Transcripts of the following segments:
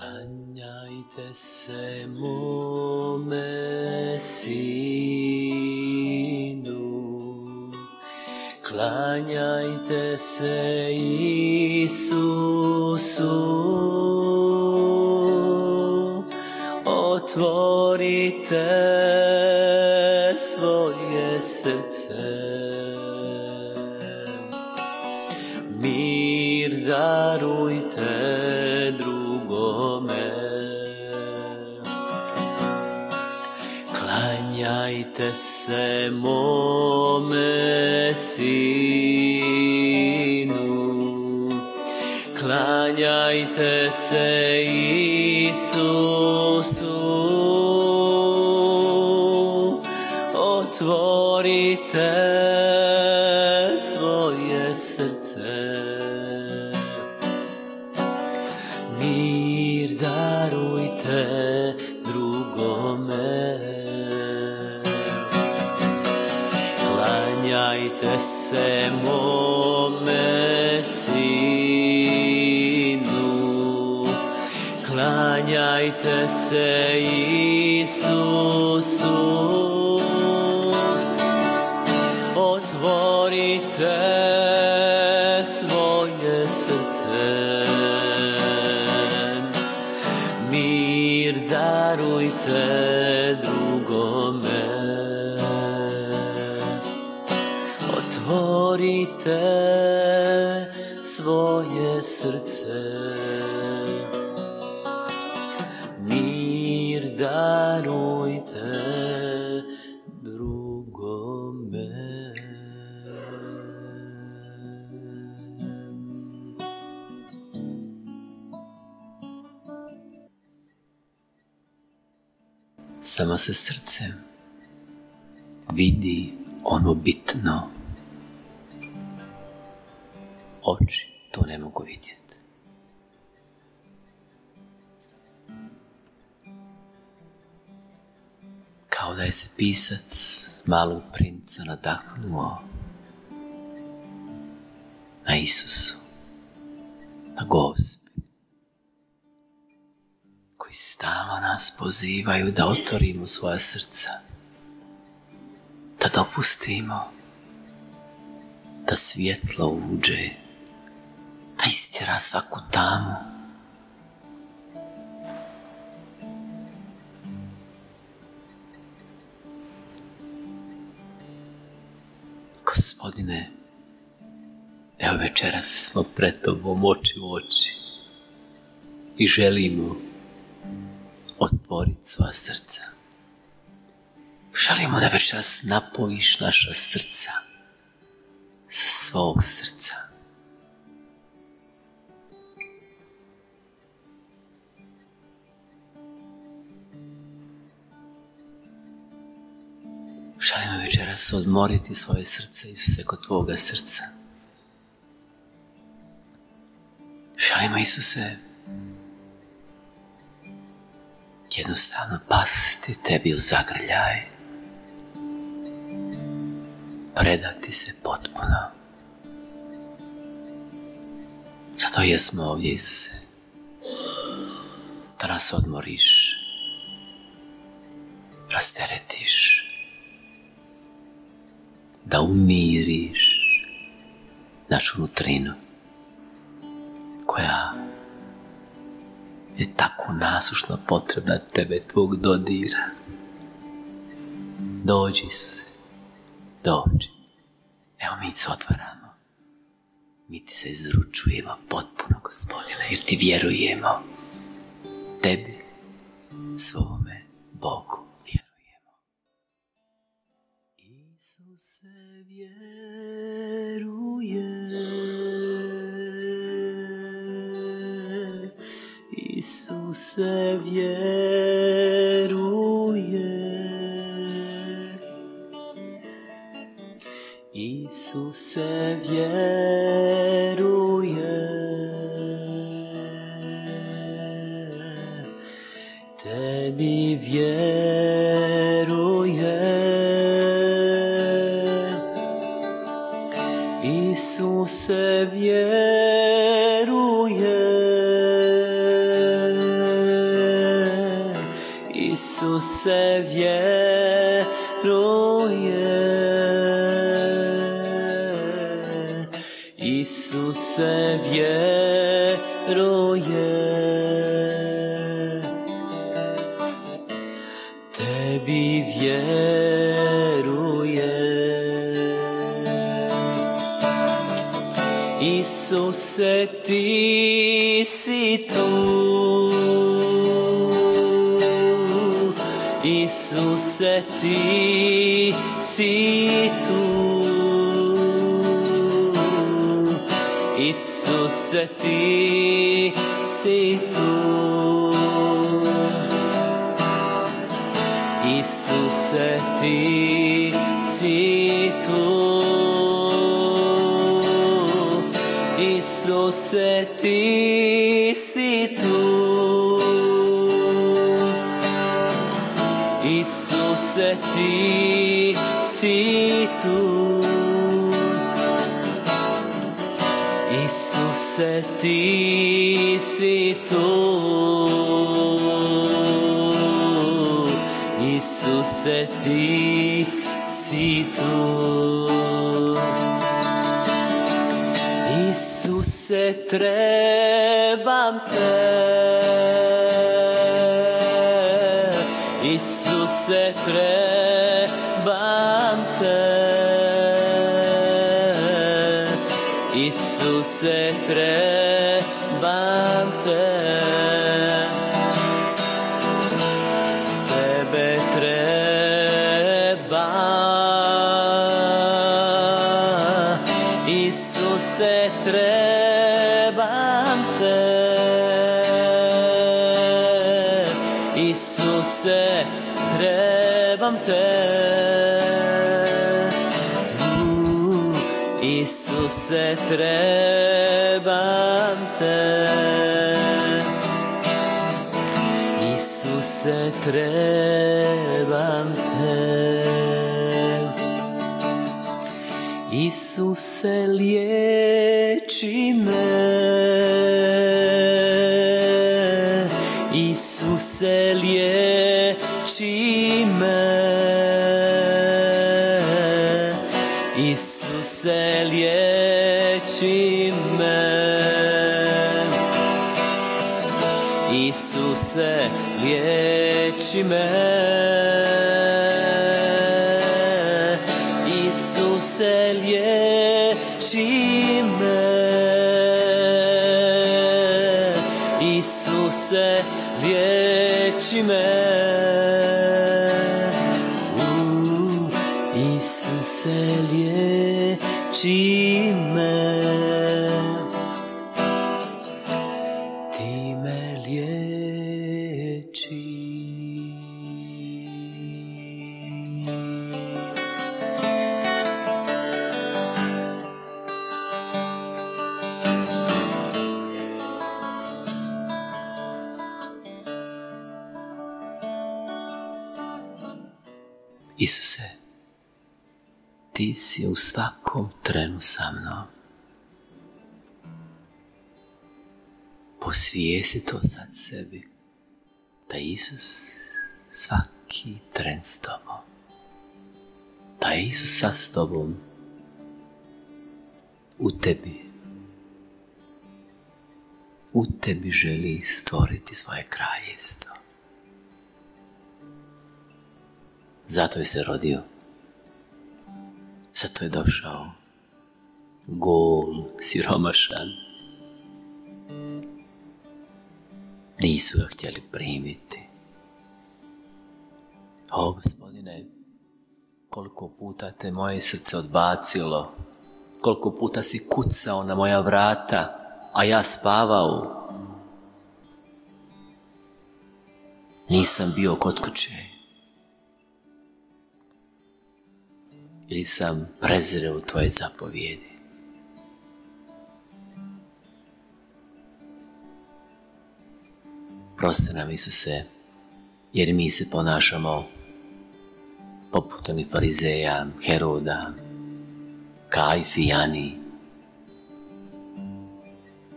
Klanjajte se mome sinu, klanjajte se Isusu, otvorite svoje srce, mir darujte drugome. Klanjajte se mome sinu, klanjajte se Isusu, otvorite svoje srce, mir darujte drugome. Klanjajte se mome sinu, klanjajte se Isusu, otvorite svoje srce, mir darujte drugome. Otvorite svoje srce, mir darujte drugome. Samo se srcem vidi ono bitno. Oči to ne mogu vidjeti. Kao da je se pisac malog princa nadahnuo na Isusu, na Gospi, koji stalno nas pozivaju da otvorimo svoja srca, da dopustimo da svjetlo uđe, da istjera svaku tamu. Gospodine, evo večeras smo pred Tobom oči u oči i želimo otvoriti svoja srca. Želimo da večeras napojiš naša srca sa svog srca. Želimo večeras odmoriti svoje srce, Isuse, kod Tvoga srca. Želimo, Isuse, jednostavno pasti Tebi u zagrljaj, predati se potpuno. Zato jesmo ovdje, Isuse, da nas odmoriš, rasteretiš, da umiriš našu nutrinu, koja je tako nasušno potrebna Tebe, Tvog dodira. Dođi, Isuse, dođi. Evo mi se otvaramo. Mi Ti se izručujemo potpuno, Gospodine, jer Ti vjerujemo. Tebi, svome Bogu vjerujemo. Isuse, vjeruje. Isuse, vjeruje. Isuse, vjeruje. Tebi vjeruje. Isuse, vjeruje. Isuse vjeruje, Isuse vjeruje, tebi vjeruje. Isuse, ti si tu, Isuse, ti si tu, Isuse, ti si tu, Isuse, ti si tu, Isuse, ti si tu, Isuse, ti si tu, Isuse, ti si tu, Isuse, ti si tu. Isuse, trebam te, Isuse, trebam te, Isuse, trebam te, tebe trebam, Isuse, trebam te, Isuse, trebam te, Isuse, trebam te, Isuse, trebam te. Isuse, liječi me, Isuse, liječi me, Isuse, liječi me, Isuse, liječi me, Isuse, liječi me, Isuse, liječi me, Isuse, liječi me, ti me liječi. Isuse, ti si u svakom trenu sa mnom. Posvijesti to sad sebi, da je Isus svaki tren s tobom. Da je Isus sad s tobom, u tebi. U tebi želi stvoriti svoje kraljevstvo. Zato je se rodio. Zato je došao. Gol, siromašan. Nisu ga htjeli primiti. O, Gospodine, koliko puta te moje srce odbacilo, koliko puta si kucao na moja vrata, a ja spavao. Nisam bio kod kuće. Ili sam prezirao tvoje zapovjedi. Prosti nam, Isuse, jer mi se ponašamo poput onih farizeja, Heroda, Kajfi, Jani.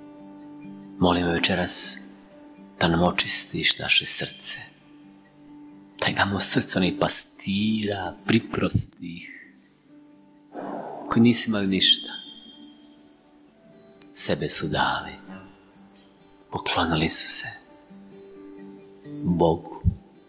Molim večeras da nam očistiš naše srce, da imamo srce onih pastira, priprostih, koji nisu imali ništa. Sebe su dali, poklonili su se Bogu.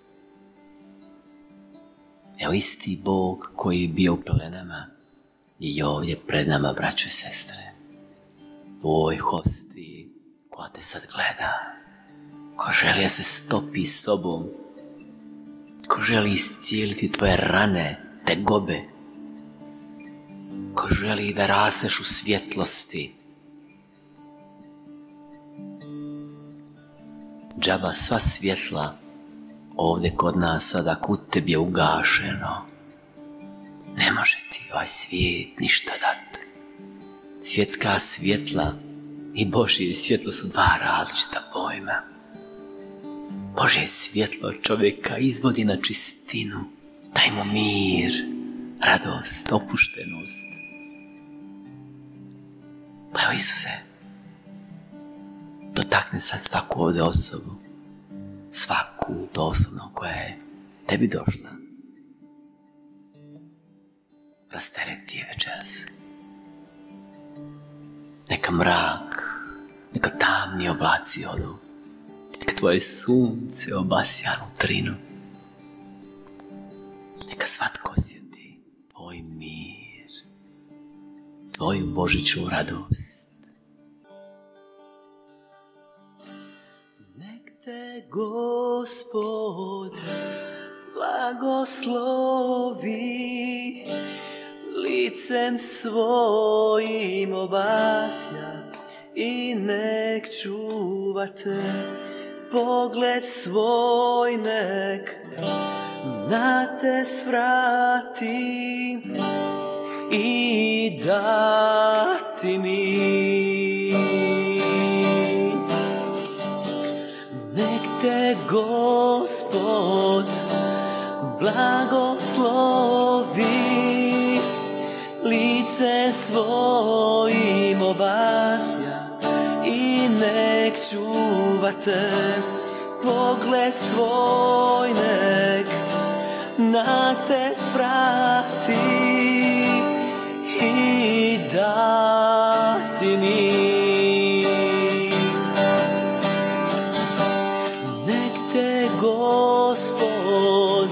Evo isti Bog koji je bio u pelenama je i ovdje pred nama, braćo i sestre. U ovoj hosti koja te sad gleda, ko želi da se stopi s tobom, ko želi iscijeliti tvoje rane, tegobe, ko želi da rasteš u svjetlosti. Džaba sva svjetla ovdje kod nas sada kod tebi je ugašeno. Ne može ti ovaj svijet ništa dat. Svjetska svjetla i Božje svjetlo su dva različita pojma. Božje svjetlo čovjeka izvodi na čistinu, daj mu mir, radost, opuštenost. Pa evo Isuse, dotakni sad svaku ovdje osobu, svaku doslovno koja je tebi došla. Rastereti je večeras. Neka mrak, neka tamni oblaci odu, neka tvoje sunce obasja nutrinu. Neka svatko osjeti tvoj mir, tvoju Božiću radost. Nek te Gospod blagoslovi, licem svojim obasja i nek čuva te, pogled svoj nek na te svrati i dati mir. Nek te Gospod blagoslovi, lice svojim obasja i nek čuva te, pogled svoj nek na te svrati i dati mir. Nek te Gospod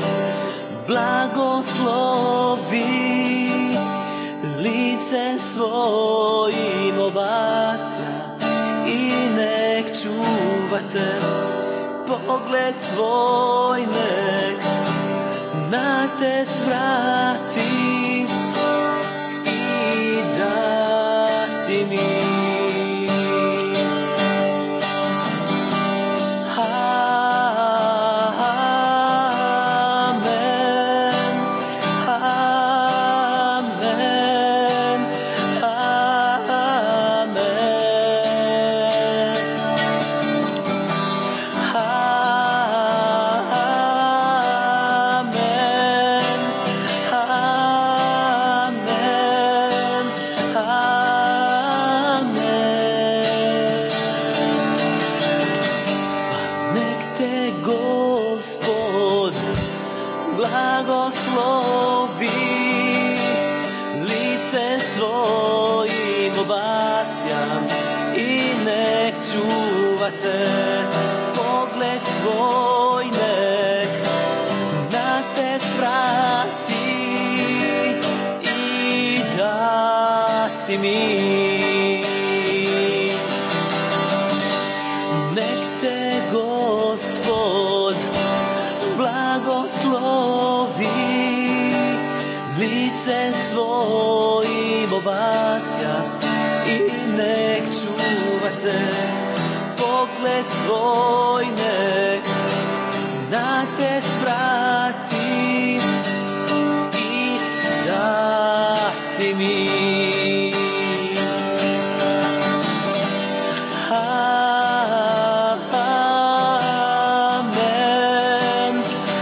blagoslovi, lice svojim obasja i nek čuva te, pogled svoj nek na te svrati i dati mir. Pogled svoj nek na te svrati i dati mir. Nek te Gospod blagoslovi, lice svojim obasja i nek čuva te, pogled svoj nek na te svrati i dati mir. Amen,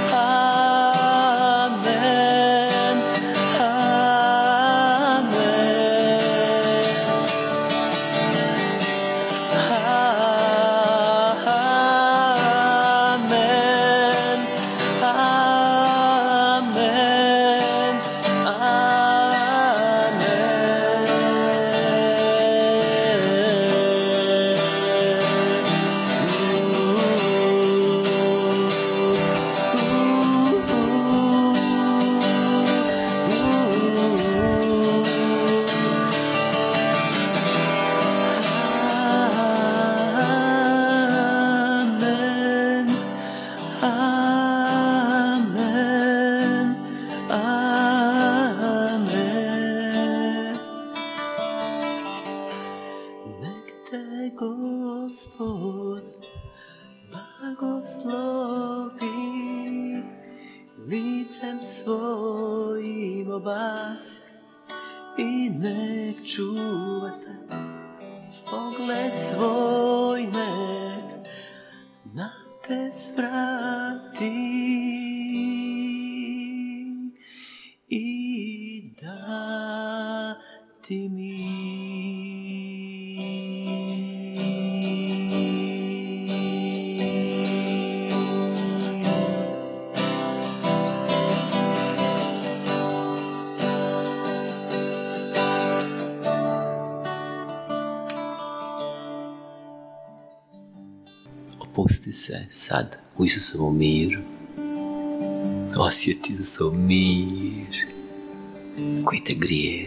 amen, amen. blagoslovi, licem svojim obasi i nek čuvate pogled svoj, nek na te svrati i dati Opusti se sad u Isusovom miru. Osjeti Isusov mir koji te grije.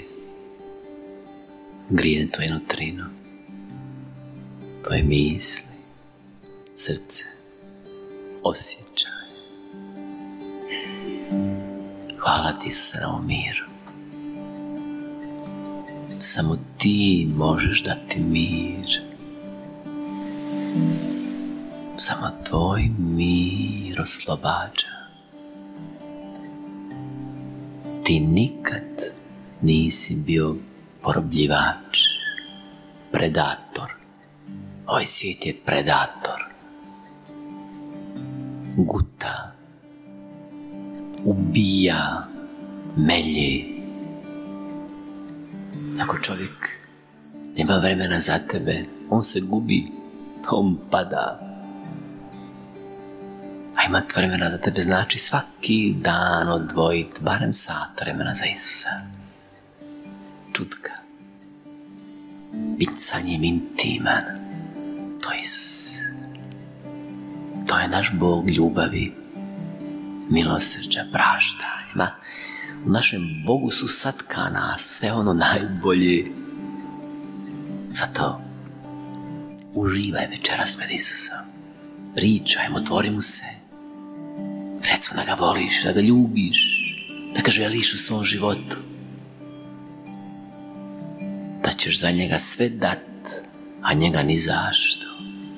Grije tvoje nutrino, tvoje misli, srce, osjećaj. Hvala ti, Isuse, na ovom miru. Samo ti možeš dati mir. Samo tvoj mir oslobađa. Ti nikad nisi bio porobljivač, predator. Ovaj svijet je predator. Guta, ubija, melje. Ako čovjek nema vremena za tebe, on se gubi, on pada. A imat vremena za tebe znači svaki dan odvojiti barem sat vremena za Isusa. Čutka. Bit sa njim intiman. To je Isus. To je naš Bog ljubavi, milosrđa, praštanja. U našem Bogu su satkana sve ono najbolje. Zato uživaj večeras pred Isusom. Pričajmo, otvori mu se. Recimo da ga voliš, da ga ljubiš, da ga želiš u svom životu. Da ćeš za njega sve dat, a njega ni zašto.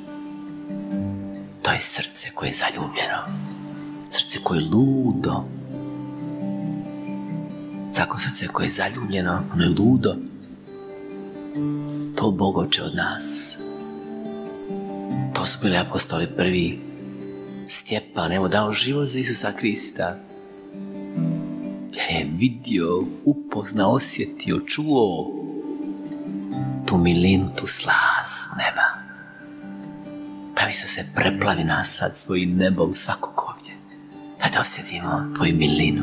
To je srce koje je zaljubljeno. Srce koje je ludo. Tako srce koje je zaljubljeno, ono je ludo. To Bog hoće od nas. To su bili apostoli prvi. Stjepan, evo, dao život za Isusa Krista. Jer je vidio, upoznao, osjetio, čuo tu milinu, tu slast neba. Pa Isus se preplavi nas sad svojim nebom svakog ovdje. Da osjetimo tvoju milinu.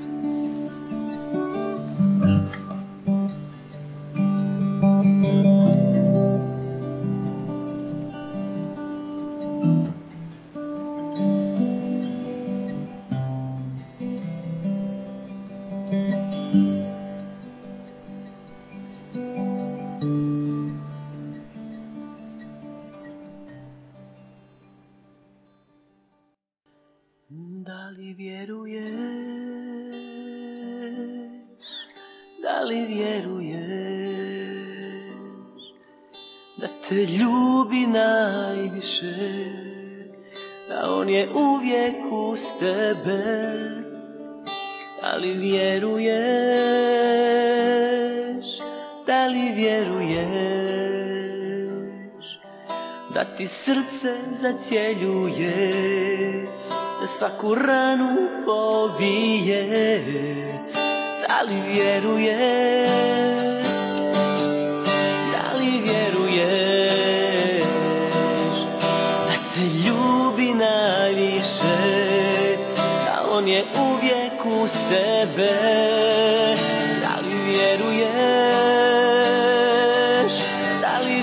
Da li vjeruješ, da li vjeruješ da te ljubi najviše, da on je uvijek uz tebe? Da li vjeruješ, da li vjeruješ da ti srce zacjeljuje, da svaku ranu povije? Da li vjeruješ, da li vjeruješ da te ljubi najviše, da on je uvijek uz tebe? Da li vjeruješ, da li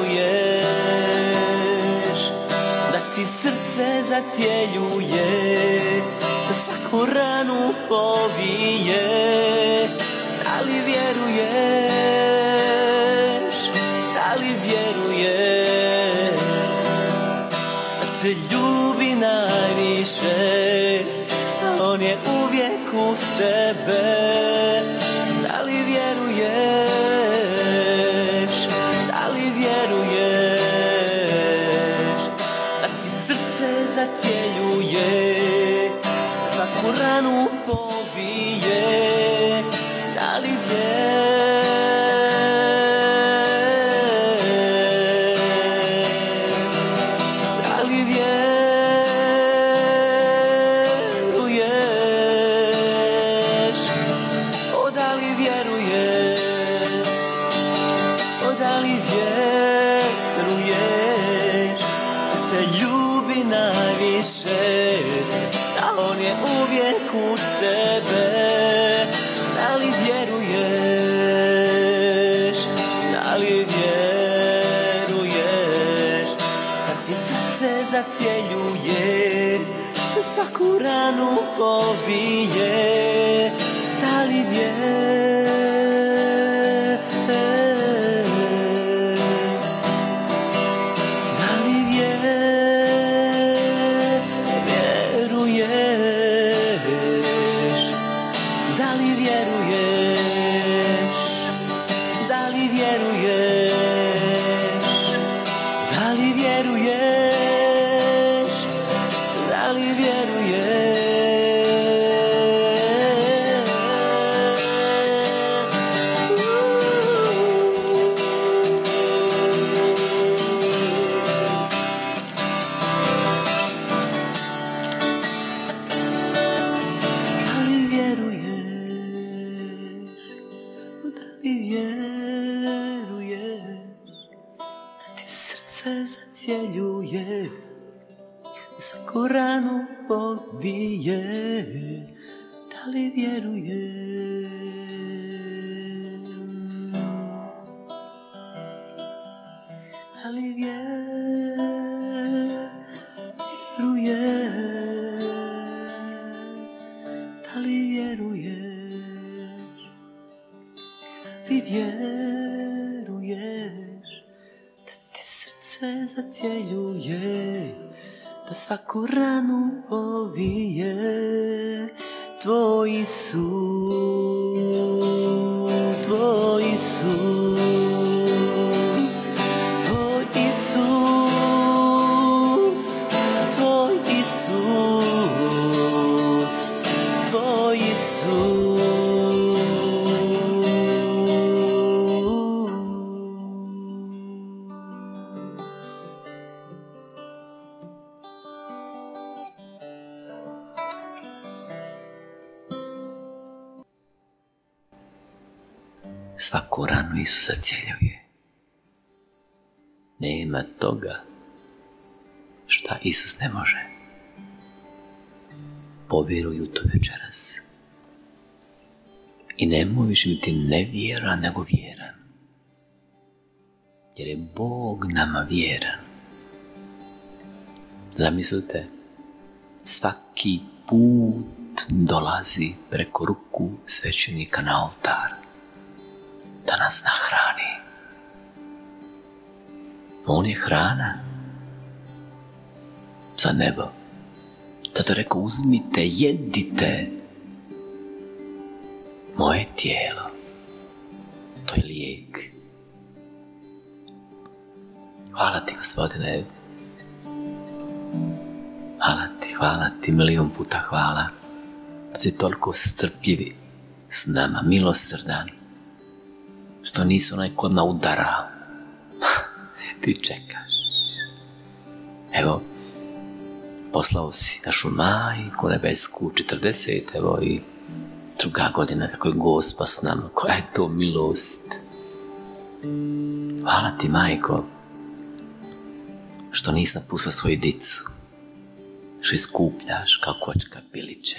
vjeruješ da ti srce zacjeljuje, da svaku ranu povije? Da li vjeruješ, da li vjeruješ da te ljubi najviše, da on je uvijek uz tebe? Da li vjeruješ, da li vjeruješ zacjeljuje, svaku ranu povije. Da li da on je uvijek uz tebe? Da li vjeruješ, da li vjeruješ, kad ti srce zacjeljuje, svaku ranu povije? Da li vjeruješ, zacjeljuje, svaku ranu povije? Da li vjeruješ, da li vjeruješ, da li vjeruješ, da li vjeruješ, da ti srce zacjeljuje, da svaku ranu povije? Tvoj Isus, tvoj Isus, tvoj Isus, tvoj Isus, tvoj Isus. Svaku ranu Isus zacjeljuje. Nema toga šta Isus ne može. Povjeruj u to večeras. I nemoj više biti nevjeran nego vjeran. Jer je Bog nama vjeran. Zamislite, svaki put dolazi preko ruku svećenika na oltar da nas nahrani. On je hrana za nebo. Zato rekao, uzmite, jedite moje tijelo. To je lijek. Hvala ti, Gospodine. Hvala ti, milion puta hvala. Da si toliko strpljivi s nama, milosrdan. Što nisi onaj ko na udara. Ti čekaš. Evo, poslao si našu majku nebesku 40, evo i druga godina kako je Gospa s nama. Koja je to milost. Hvala ti, majko, što nisi napustila svoju dicu, što iskupljaš kao kočka piliće.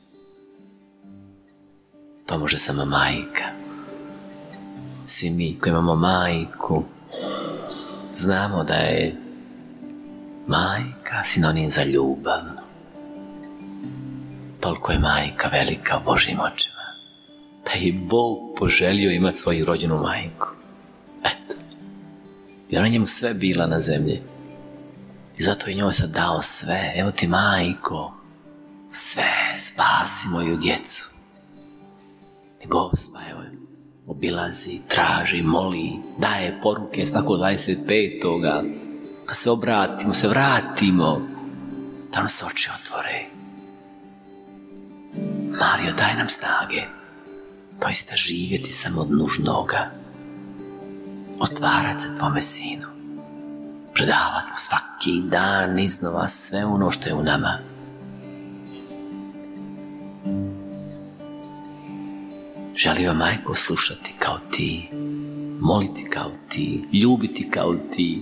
To može samo majka. Svi mi koji imamo majku znamo da je majka sinonim za ljubav. Toliko je majka velika u Božjim očima da je Bog poželio imati svoju rođenu majku. Eto, jer ona njemu sve bila na zemlji i zato je njoj sad dao sve. Evo ti, majko, sve, spasi moju djecu. I Gospa, evo, obilazi, traži, moli, daje poruke svako 25. Kad se obratimo, se vratimo, da nam se oči otvore. Mario, daj nam snage, doista živjeti samo od nužnoga, otvarat se tvome sinu, predavat mu svaki dan iznova sve ono što je u nama. Želim, majko, slušati kao ti, moliti kao ti, ljubiti kao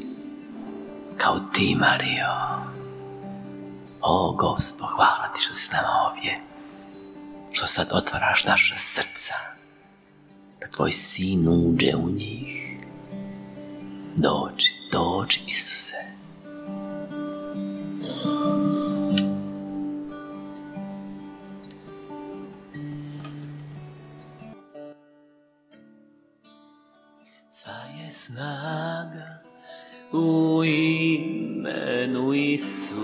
ti, Mario. O, Gospo, hvala ti što si nama ovdje, što sad otvaraš naša srca, da tvoj sin uđe u njih. Dođi, Isuse. Sva je snaga u imenu Isus,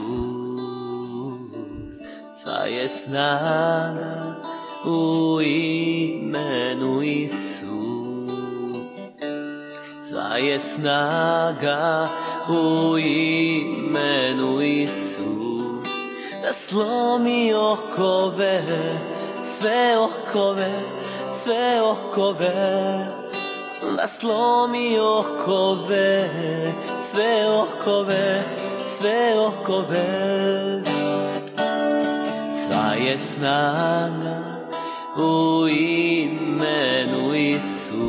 sva je snaga u imenu Isus, sva je snaga u imenu Isus, da slomi okove, sve okove, sve okove, da slomi okove, sve okove, sve okove. Sva je snaga u imenu Isus,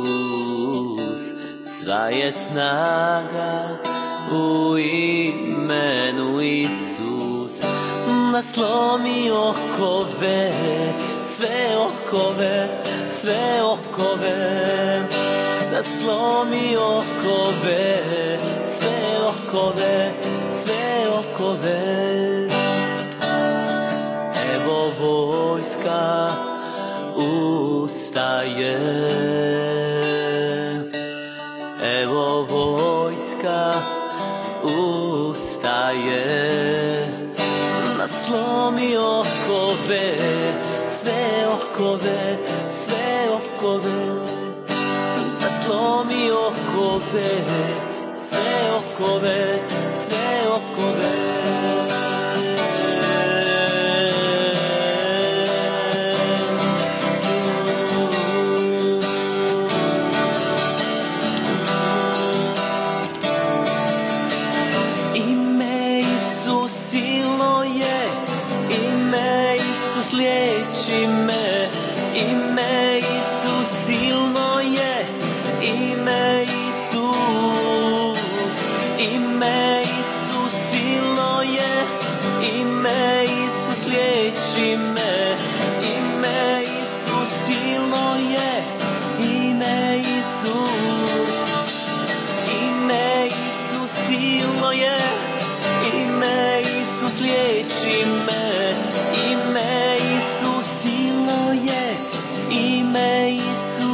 sva je snaga u imenu Isus, da slomi okove, sve okove, sve okove, da slomi okove, sve okove, sve okove. Evo vojska ustaje, evo vojska ustaje, da slomi okove, sve okove, sve okove, da slomi okove, sve okove, sve okove. Silno je, ime Isus liječi me, ime Isus silno je, ime Isus, ime Isus silno je, ime Isus liječi me, ime Isus silno je, ime Isus, ime Isus silno je, ime Isus liječi me, ime Isus silno je, ime Isus.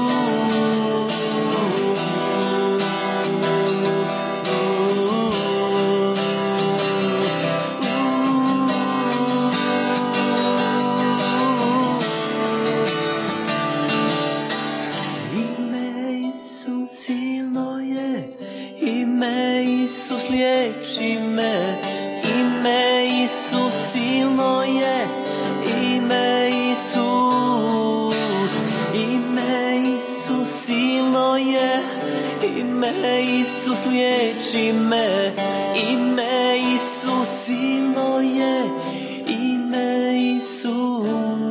Ime Isus silno je, ime Isus liječi me, ime Isus silno je, ime Isus, ime Isus silno je, ime Isus liječi me, ime Isus silno je, ime Isus.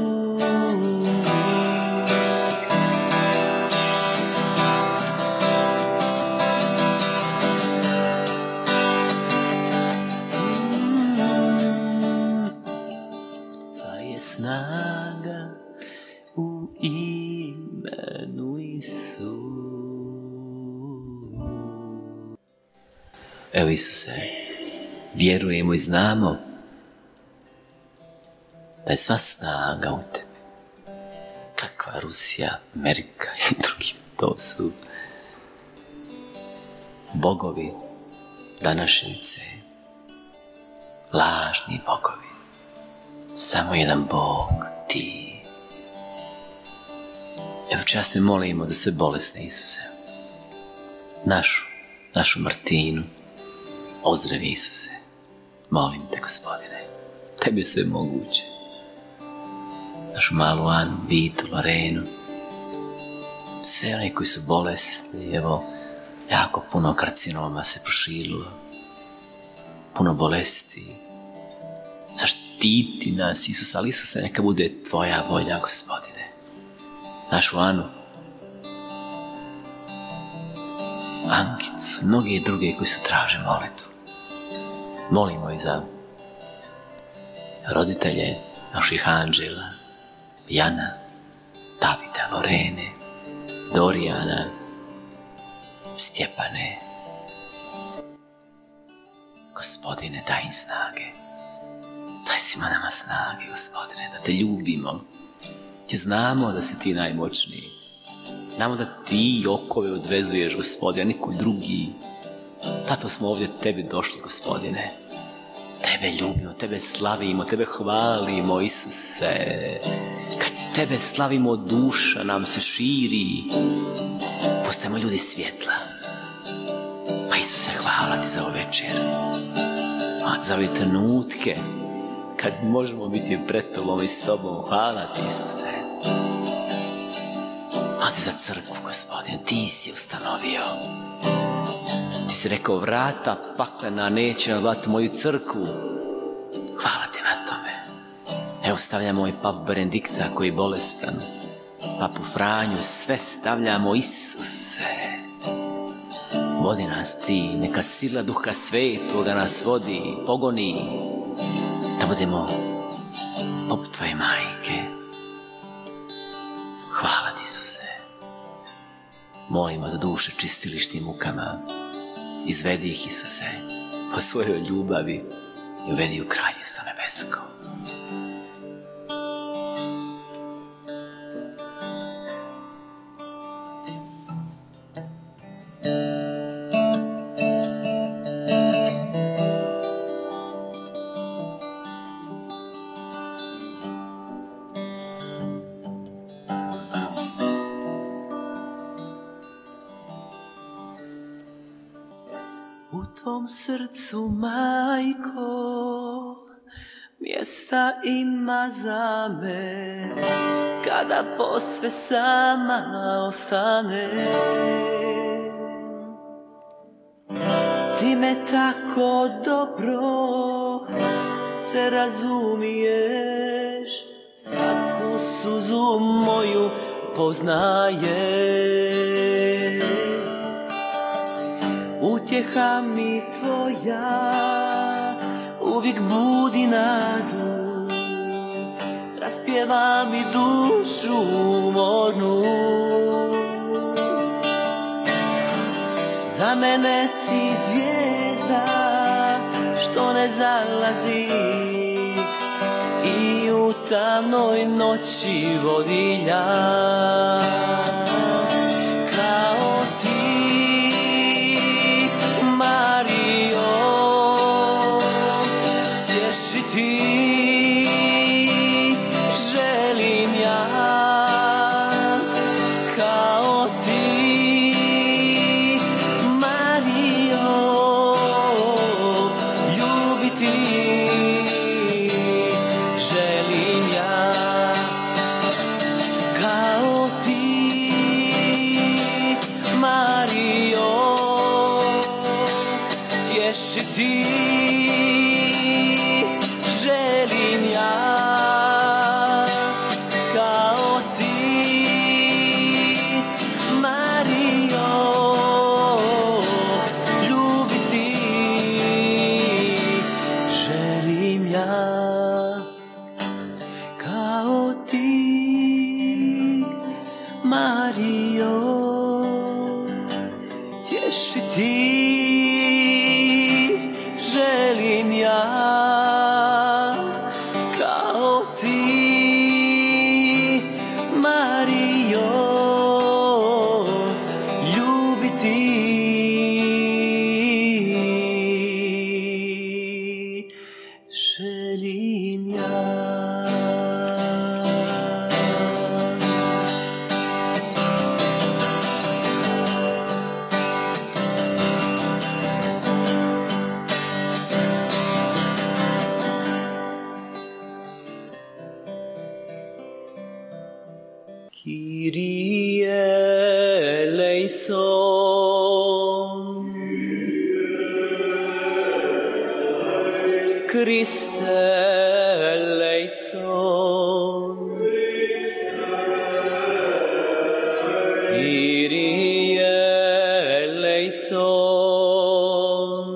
Snaga u imenu Isus. Evo, Isuse, vjerujemo i znamo da je sva snaga u tebi. Kakva Rusija, Amerika i drugi, to su bogovi današnjice, lažni bogovi. Samo jedan Bog, ti. Evo, čast te molimo da sve bolesne, Isuse, našu Martinu, ozdravi, Isuse. Molim te, Gospodine, tebi je sve moguće. Našu malu Anu, Vitu, Lorenu, sve one koji su bolesni, evo, jako puno karcinoma se proširilo, puno bolesti. Zaštiti nas, Isus, ali Isuse, neka bude tvoja volja, Gospodine. Našu Anu, Ankicu, mnoge druge koji su traže molitvu. Molimo i za roditelje naših anđela, Jana, Davida, Lorene, Dorijana, Stjepane. Gospodine, daj im snage. Daj svima nama snage, Gospodine, da te ljubimo. Jer znamo da si ti najmoćniji. Znamo da ti okove odvezuješ, Gospodine, a niko drugi. Tato smo ovdje tebi došli, Gospodine. Tebe ljubimo, tebe slavimo, tebe hvalimo, Isuse. Kad tebe slavimo, duša nam se širi. Postajemo ljudi svjetla. Pa Isuse, hvala ti za ovu večer. A za ove trenutke kad možemo biti pred tobom i s tobom. Hvala ti, Isuse. A ti za crkvu, Gospodine, ti si ustanovio. Ti si rekao, vrata paklena neće nadvladati moju crkvu. Hvala ti na tome. Evo stavljamo i papu Benedikta koji je bolestan, papu Franju, sve stavljamo, Isuse. Vodi nas ti, neka sila Duha Svetoga nas vodi, pogoni, da budemo poput tvoje majke. Hvala ti, Isuse. Molimo za duše čistilištim mukama. Izvedi ih, Isuse, po svojoj ljubavi i uvedi u kraljevstvo nebesko. U tvom srcu, majko, mjesta ima za me, kada posve sama ostane. Ti me tako dobro se razumiješ, svaku suzu moju poznaješ. Utjeha mi tvoja uvijek budi nadu, raspjeva mi dušu umornu. Za mene si zvijezda što ne zalazi i u tamnoj noći vodilja. Kao ti, želim ja, kao ti, Marijo, ljubiti želim ja, kao ti, Marijo, tješiti želim ja, kao ti, Marijo, ljubiti želim ja, kao ti, Marijo, tješiti želim ja. Želim ja. Kyrie eleison. Christe eleison. Kyrie eleison.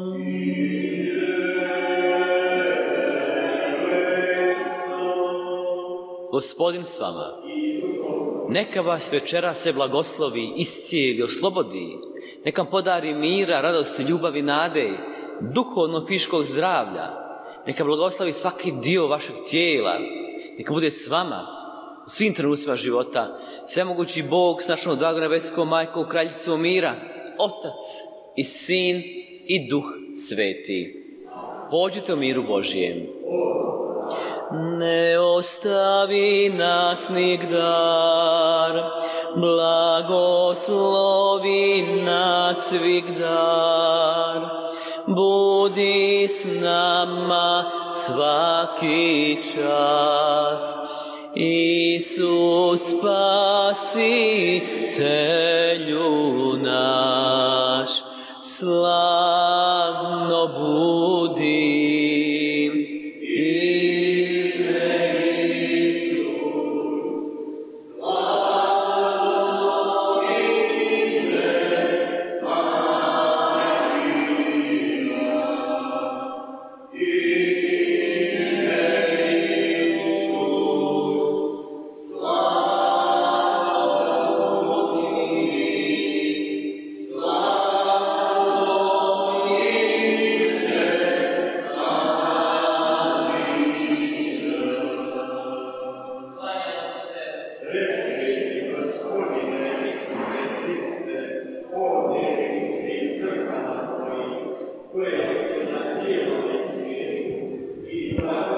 Gospodin s vama. Neka vas večera se blagoslovi, iscijeli, oslobodi. Neka vam podari mira, radosti, ljubavi, nade, duhovno fizičkog zdravlja. Neka blagoslovi svaki dio vašeg tijela. Neka bude s vama u svim trenucima života. Svemogući Bog s našom dragom nebeskom majkom, kraljicom mira, Otac i Sin i Duh Sveti. Pođite u miru Božijem. Ne ostavi nas nigdar, blagoslovi nas svigdar. Budi s nama svaki čas, Isus spasitelju naš, slavno budi. Koje se na cijelom svijetu i